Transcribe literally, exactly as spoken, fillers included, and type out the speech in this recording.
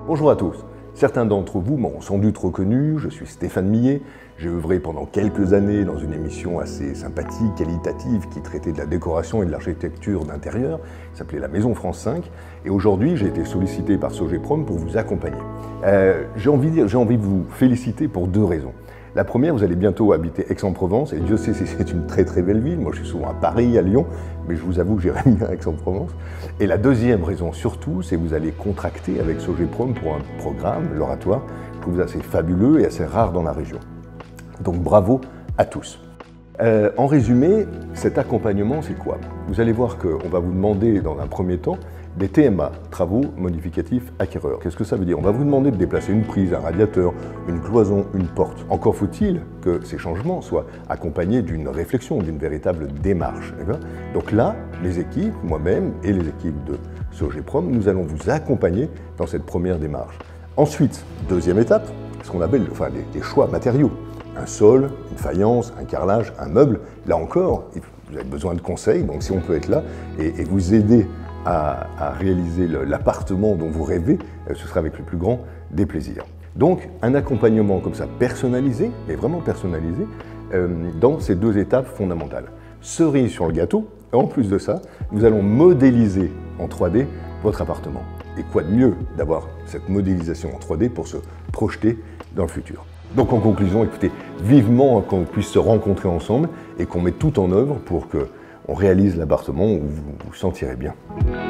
Bonjour à tous. Certains d'entre vous m'ont sans doute reconnu, je suis Stéphane Millet. J'ai œuvré pendant quelques années dans une émission assez sympathique, qualitative, qui traitait de la décoration et de l'architecture d'intérieur, qui s'appelait La Maison France cinq. Et aujourd'hui, j'ai été sollicité par Sogeprom pour vous accompagner. Euh, j'ai envie, de, j'ai envie de vous féliciter pour deux raisons. La première, vous allez bientôt habiter Aix-en-Provence, et Dieu sait si c'est une très très belle ville. Moi, je suis souvent à Paris, à Lyon, mais je vous avoue que j'irai bien à Aix-en-Provence. Et la deuxième raison surtout, c'est que vous allez contracter avec Sogeprom pour un programme, l'Oratoire, que je trouve assez fabuleux et assez rare dans la région. Donc bravo à tous. Euh, en résumé, cet accompagnement, c'est quoi? Vous allez voir qu'on va vous demander dans un premier temps des T M A, travaux modificatifs acquéreurs. Qu'est-ce que ça veut dire? On va vous demander de déplacer une prise, un radiateur, une cloison, une porte. Encore faut-il que ces changements soient accompagnés d'une réflexion, d'une véritable démarche. Donc là, les équipes, moi-même et les équipes de Sogeprom, nous allons vous accompagner dans cette première démarche. Ensuite, deuxième étape, ce qu'on appelle enfin, les, les choix matériaux. Un sol, une faïence, un carrelage, un meuble. Là encore, vous avez besoin de conseils, donc si on peut être là et, et vous aider à, à réaliser l'appartement dont vous rêvez, ce sera avec le plus grand des plaisirs. Donc, un accompagnement comme ça, personnalisé, mais vraiment personnalisé, euh, dans ces deux étapes fondamentales. Cerise sur le gâteau, en plus de ça, nous allons modéliser en trois D votre appartement. Et quoi de mieux d'avoir cette modélisation en trois D pour se projeter dans le futur. Donc en conclusion, écoutez, vivement qu'on puisse se rencontrer ensemble et qu'on mette tout en œuvre pour qu'on réalise l'appartement où vous vous sentirez bien.